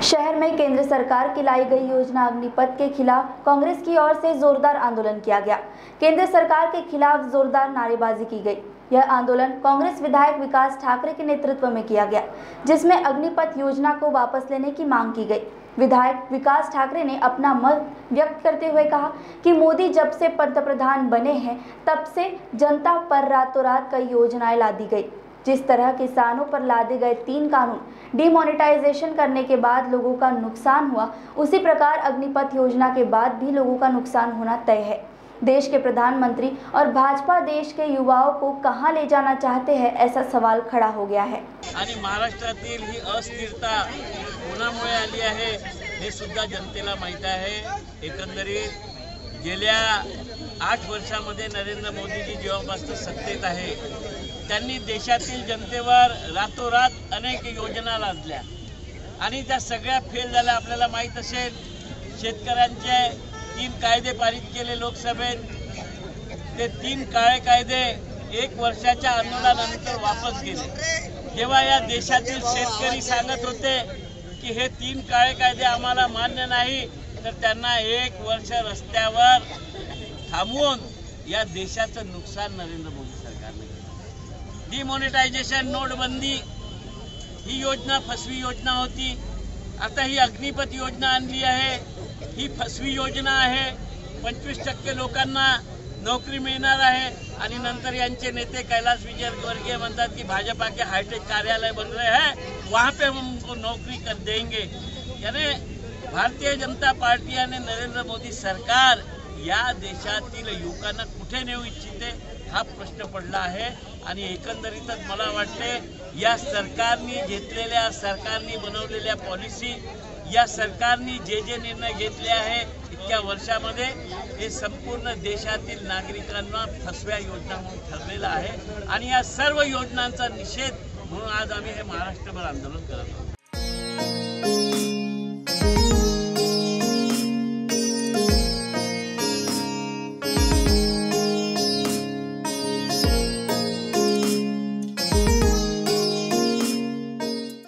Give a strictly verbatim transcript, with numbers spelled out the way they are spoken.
शहर में केंद्र सरकार की लाई गई योजना अग्निपथ के खिलाफ कांग्रेस की ओर से जोरदार आंदोलन किया गया। केंद्र सरकार के खिलाफ जोरदार नारेबाजी की गई। यह आंदोलन कांग्रेस विधायक विकास ठाकरे के नेतृत्व में किया गया, जिसमें अग्निपथ योजना को वापस लेने की मांग की गई। विधायक विकास ठाकरे ने अपना मत व्यक्त करते हुए कहा कि मोदी जब से पंतप्रधान बने हैं तब से जनता पर रातों रात कई योजनाएं ला दी गई। जिस तरह किसानों पर लादे गए तीन कानून डिमोनेटाइजेशन करने के बाद लोगों का नुकसान हुआ, उसी प्रकार अग्निपथ योजना के बाद भी लोगों का नुकसान होना तय है। देश के प्रधानमंत्री और भाजपा देश के युवाओं को कहां ले जाना चाहते हैं, ऐसा सवाल खड़ा हो गया है। आणि महाराष्ट्रातील ही अस्थिरता कोणामुळे आली आहे हे सुद्धा जनतेला माहित आहे। एकंदरीत गेल्या आठ वर्षामध्ये नरेंद्र मोदीजी जेव्हापासून सत्तेत आहे त्यांनी देशातील जनतेवर रातोरात अनेक योजना लादल्या आणि त्या सगळ्या फेल झाल्या। आपल्याला माहित असेल, शेतकऱ्यांचे तीन कायदे पारित केले लोकसभेत, ते तीन काळे कायदे एक वर्षाच्या आंदोलनानंतर वापस गेले। जेव्हा या देशातील शेतकरी सांगत होते की हे तीन काळे कायदे आम्हाला मान्य नाही, तर त्यांना एक वर्ष रस्त्यावर थांबवून या देशाचं नुकसान नरेंद्र मोदी सरकारने केलं। डिमोनेटायझेशन, नोटबंदी ही योजना फसवी योजना होती। आता ही अग्निपथ योजना आणली आहे, ही फसवी योजना आहे। पंचवीस टक्के लोकांना नौकरी मिळणार आहे आणि नंतर यांचे नेते कैलाश विजयवर्गीय म्हणतात की भाजपा के हाईटेक कार्यालय बन रहे हैं, वहां पे हम उनको नौकरी कर देंगे। यानी भारतीय जनता पार्टी आणि नरेंद्र मोदी सरकार या देशातील युवकांना कुठे नेऊ इच्छिते हा प्रश्न पडला आहे। आणि एकंदरीतच मला वाटते या सरकारने घेतलेल्या सरकारने बनवलेल्या पॉलिसी, या सरकारने जे जे निर्णय घेतले आहे इतक्या वर्षामध्ये हे संपूर्ण देशातील नागरिकांना फसव्या योजना म्हणून ठरलेला आहे। आणि या सर्व योजनांचा निषेध म्हणून आज आम्ही हे महाराष्ट्रभर आंदोलन करत आहोत।